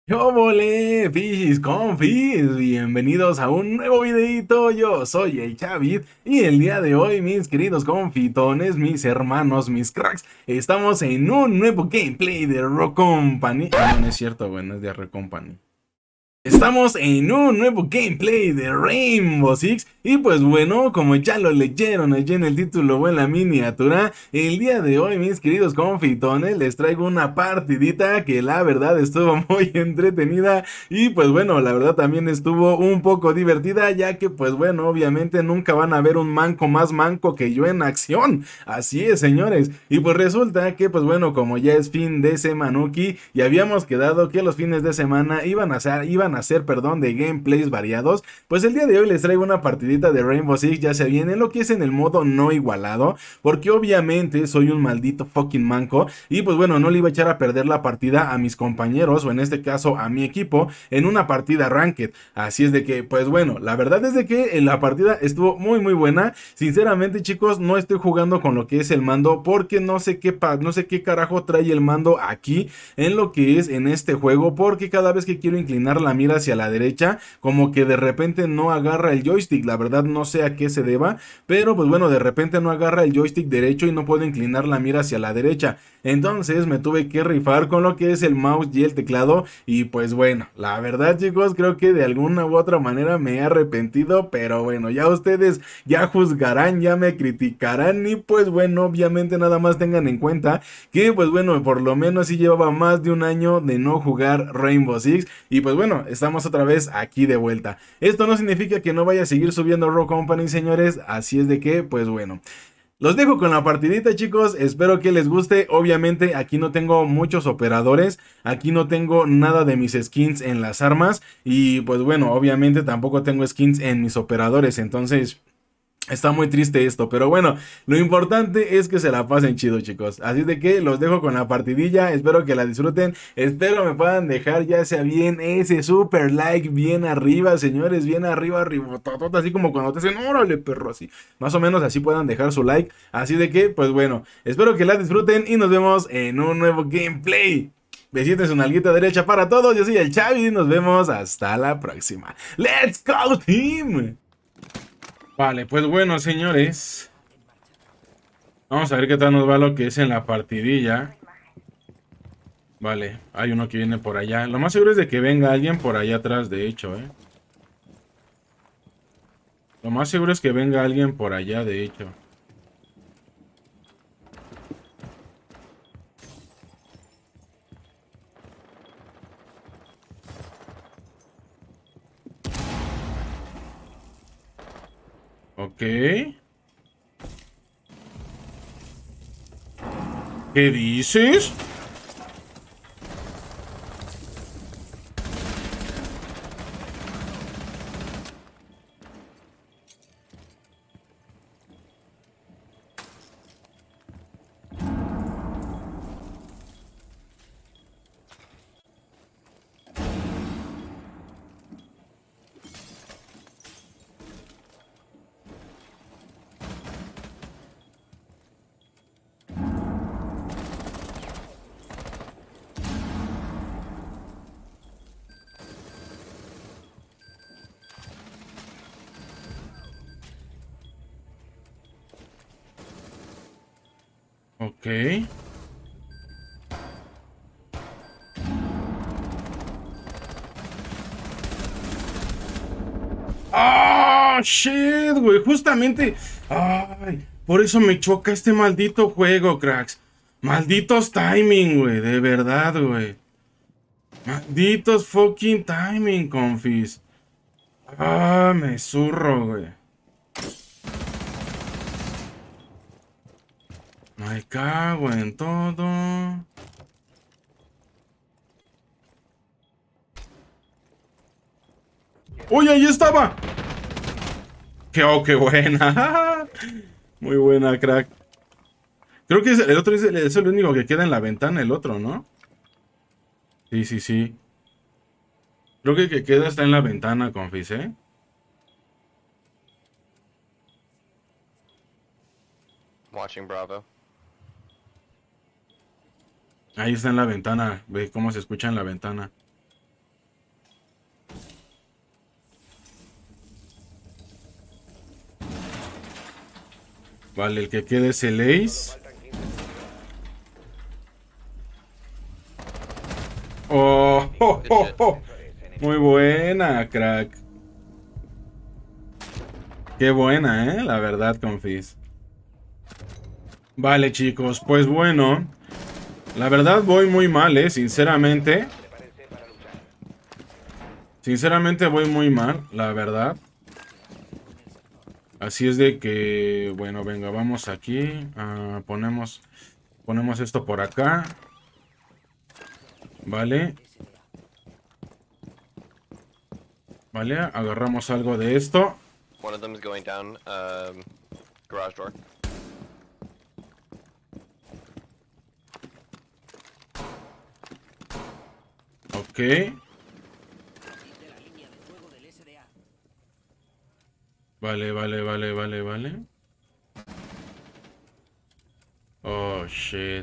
Yo volé, Fishis Confis, bienvenidos a un nuevo videito, yo soy el Chavid y el día de hoy mis queridos confitones, mis hermanos, mis cracks, estamos en un nuevo gameplay de Rock Company. No, no es cierto, bueno, es de Rock Company. Estamos en un nuevo gameplay de Rainbow Six y pues bueno, como ya lo leyeron allí en el título o en la miniatura, el día de hoy mis queridos confitones les traigo una partidita que la verdad estuvo muy entretenida y pues bueno, la verdad también estuvo un poco divertida, ya que pues bueno, obviamente nunca van a ver un manco más manco que yo en acción. Así es, señores. Y pues resulta que pues bueno, como ya es fin de semanuki y habíamos quedado que los fines de semana iban a ser, perdón, de gameplays variados, pues el día de hoy les traigo una partidita de Rainbow Six, ya se viene lo que es en el modo no igualado, porque obviamente soy un maldito fucking manco y pues bueno, no le iba a echar a perder la partida a mis compañeros o en este caso a mi equipo en una partida ranked. Así es de que pues bueno, la verdad es de que la partida estuvo muy buena. Sinceramente, chicos, no estoy jugando con lo que es el mando porque no sé qué carajo trae el mando aquí en lo que es en este juego, porque cada vez que quiero inclinar la mira hacia la derecha, como que de repente no agarra el joystick. La verdad no sé a qué se deba, pero pues bueno, de repente no agarra el joystick derecho y no puedo inclinar la mira hacia la derecha. Entonces me tuve que rifar con lo que es el mouse y el teclado y pues bueno, la verdad, chicos, creo que de alguna u otra manera me he arrepentido, pero bueno, ya ustedes ya juzgarán, ya me criticarán y pues bueno, obviamente nada más tengan en cuenta que pues bueno, por lo menos sí llevaba más de un año de no jugar Rainbow Six y pues bueno, estamos otra vez aquí de vuelta. Esto no significa que no vaya a seguir subiendo Rock Company, señores, así es de que pues bueno. Los dejo con la partidita, chicos, espero que les guste. Obviamente aquí no tengo muchos operadores, aquí no tengo nada de mis skins en las armas y pues bueno, obviamente tampoco tengo skins en mis operadores, entonces está muy triste esto, pero bueno, lo importante es que se la pasen chido, chicos. Así de que los dejo con la partidilla, espero que la disfruten, espero me puedan dejar ya sea bien ese super like bien arriba, señores, bien arriba, arribototota, así como cuando te dicen, órale, perro, así. Más o menos así puedan dejar su like. Así de que, pues bueno, espero que la disfruten y nos vemos en un nuevo gameplay. Besitos en su nalguita derecha para todos, yo soy el Chavi y nos vemos hasta la próxima. ¡Let's go, team! Vale, pues bueno, señores, vamos a ver qué tal nos va lo que es en la partidilla. Vale, hay uno que viene por allá. Lo más seguro es de que venga alguien por allá atrás, de hecho, ¿eh? Lo más seguro es que venga alguien por allá, de hecho. Ok. ¿Qué dices? Ok. ¡Ah! ¡Shit, güey! Justamente. ¡Ay! Por eso me choca este maldito juego, cracks. Malditos timing, güey. De verdad, güey. Malditos fucking timing, confis. Ah, me zurro, güey. Me cago en todo. ¡Uy, ahí estaba! ¡Qué buena! Muy buena, crack. Creo que el otro es el único que queda en la ventana, el otro, ¿no? Sí, sí, sí. Creo que el que queda está en la ventana, confis, ¿eh? Watching Bravo. Ahí está en la ventana. Ve cómo se escucha en la ventana. Vale, el que quede es el Ace. Oh, oh, oh, oh. Muy buena, crack. Qué buena, la verdad, confis. Vale, chicos, pues bueno. La verdad voy muy mal, sinceramente. Sinceramente voy muy mal, la verdad. Así es de que, bueno, venga, vamos aquí. Ponemos esto por acá. Vale. Vale, agarramos algo de esto. One of them is going down, garage door. Ok. Vale, vale, vale, vale, vale. Oh, shit.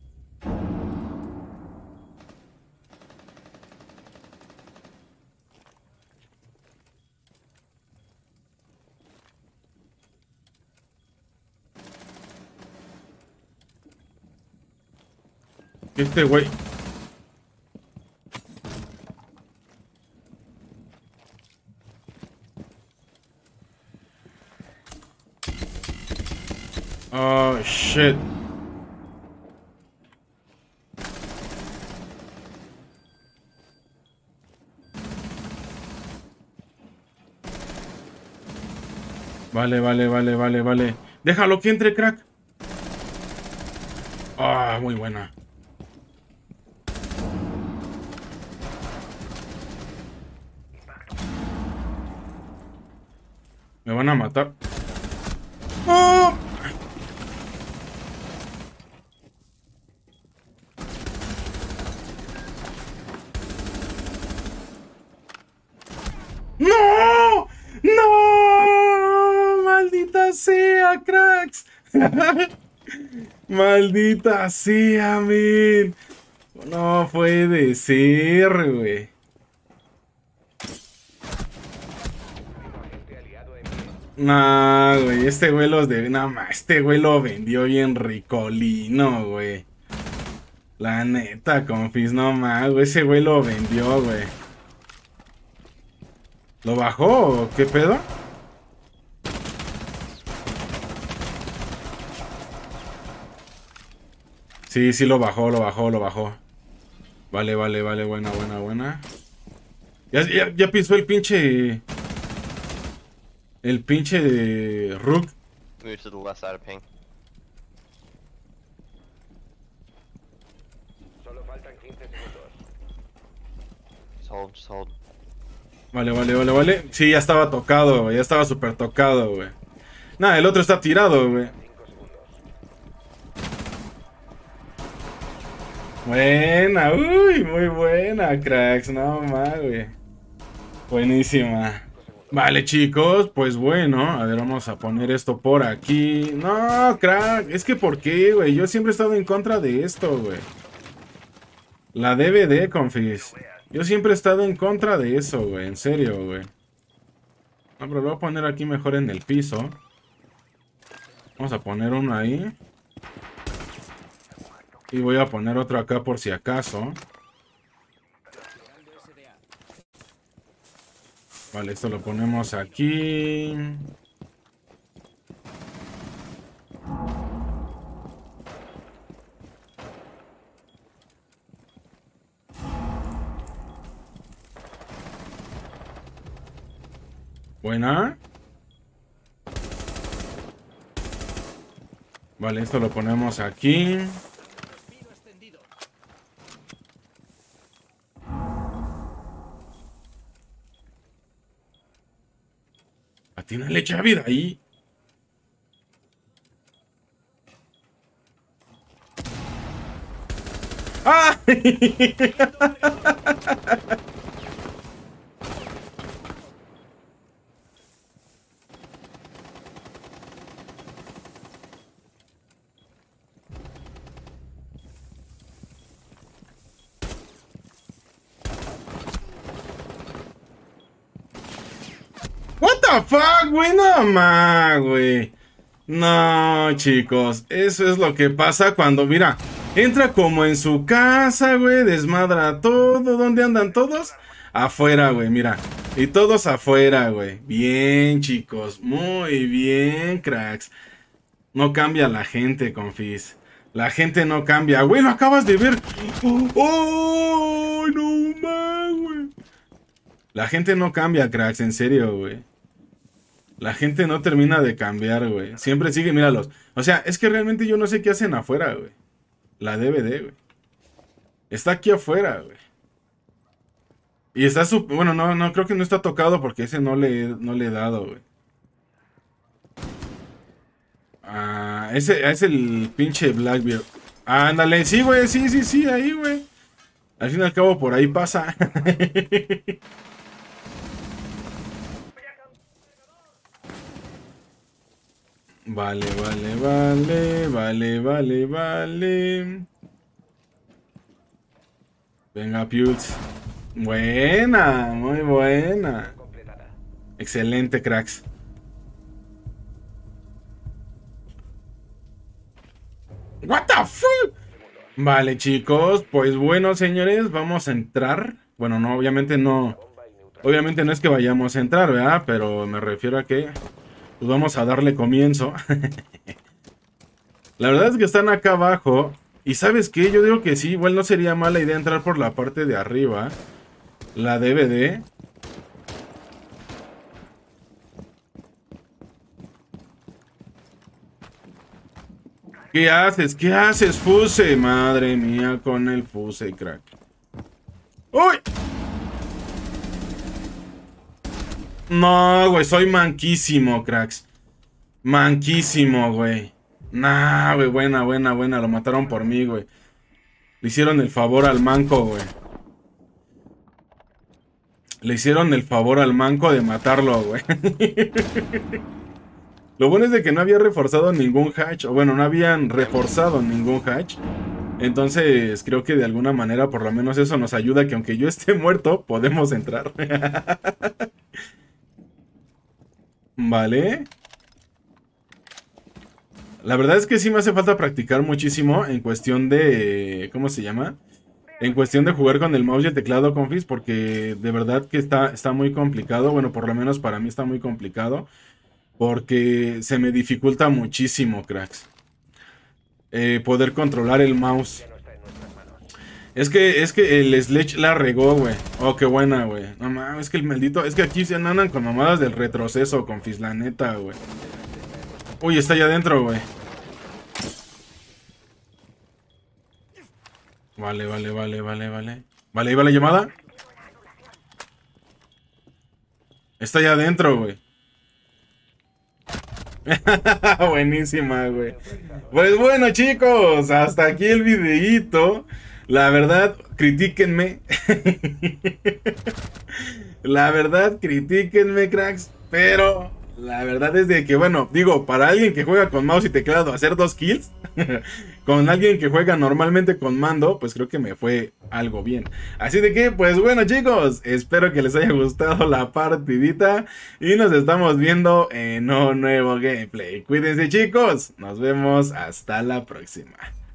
Este güey. Oh, shit. Vale, vale, vale, vale, vale. Déjalo que entre, crack. Ah, muy buena. Me van a matar. ¡Oh! ¡No! ¡No! ¡Maldita sea, cracks! ¡Maldita sea, men! No puede ser, güey. No, güey, este güey los de... No, este güey lo vendió bien ricolino, güey. La neta, confis, no más, güey, ese güey lo vendió, güey. ¿Lo bajó o qué pedo? Sí, sí lo bajó, lo bajó, lo bajó. Vale, vale, vale, buena, buena, buena. Ya pisó el pinche... El pinche Rook. Move to the left side of ping. Solo faltan 15 segundos. Just hold. Vale, vale, vale, vale. Sí, ya estaba tocado, güey. Ya estaba súper tocado, güey. Nah, el otro está tirado, güey. 5 segundos. Buena, uy, muy buena, cracks. No más, güey. Buenísima. Vale, chicos, pues bueno, a ver, vamos a poner esto por aquí. No, crack, es que ¿por qué, güey? Yo siempre he estado en contra de esto, güey. La DVD, confis. Yo siempre he estado en contra de eso, güey, en serio, güey. No, pero lo voy a poner aquí mejor en el piso. Vamos a poner uno ahí. Y voy a poner otro acá por si acaso. Vale, esto lo ponemos aquí. Buena. Vale, esto lo ponemos aquí. Atínale, Xavi, ahí. ¡Ah! What the fuck, güey, no más, güey. No, chicos, eso es lo que pasa cuando, mira, entra como en su casa, güey, desmadra todo. ¿Dónde andan todos? Afuera, güey, mira. Y todos afuera, güey. Bien, chicos, muy bien, cracks. No cambia la gente, confis. La gente no cambia. Güey, lo acabas de ver. ¡Oh! No más, güey. La gente no cambia, cracks, en serio, güey. La gente no termina de cambiar, güey. Siempre sigue, míralos. O sea, es que realmente yo no sé qué hacen afuera, güey. La DVD, güey. Está aquí afuera, güey. Y está su... Bueno, no, creo que no está tocado porque ese no le he dado, güey. Ah, ese es el pinche Blackbeard. Ándale, sí, güey, sí, ahí, güey. Al fin y al cabo, por ahí pasa. Vale. Venga, Pewds. Buena, muy buena. Completada. Excelente, cracks. What the fuck? Vale, chicos, pues bueno, señores, vamos a entrar. Bueno, no, obviamente no. Obviamente no es que vayamos a entrar, ¿verdad? Pero me refiero a que pues vamos a darle comienzo. La verdad es que están acá abajo. Y ¿sabes qué? Yo digo que sí, igual no sería mala idea entrar por la parte de arriba. La DVD. ¿Qué haces? ¿Qué haces, Fuse? Madre mía, con el Fuse, crack. ¡Uy! No, güey, soy manquísimo, cracks. Manquísimo, güey. Nah, güey, buena. Lo mataron por mí, güey. Le hicieron el favor al manco, güey. Le hicieron el favor al manco de matarlo, güey. Lo bueno es de que no había reforzado ningún hatch. O bueno, no habían reforzado ningún hatch. Entonces creo que de alguna manera por lo menos eso nos ayuda. Que aunque yo esté muerto, podemos entrar. Vale. La verdad es que sí me hace falta practicar muchísimo en cuestión de... ¿Cómo se llama? En cuestión de jugar con el mouse y el teclado, confis, porque de verdad que está muy complicado. Bueno, por lo menos para mí está muy complicado. Porque se me dificulta muchísimo, cracks. Poder controlar el mouse. Es que el Sledge la regó, güey. Oh, qué buena, güey. No mames, es que el maldito... Es que aquí se andan con mamadas del retroceso, confis, la neta, güey. Uy, está allá adentro, güey. Vale. Vale, ahí va la llamada. Está allá adentro, güey. Buenísima, güey. Pues bueno, chicos, hasta aquí el videíto. La verdad, critíquenme. La verdad, critíquenme, cracks. Pero la verdad es de que, bueno, digo, para alguien que juega con mouse y teclado, hacer 2 kills con alguien que juega normalmente con mando, pues creo que me fue algo bien. Así de que, pues bueno, chicos, espero que les haya gustado la partidita y nos estamos viendo en un nuevo gameplay. Cuídense, chicos, nos vemos hasta la próxima.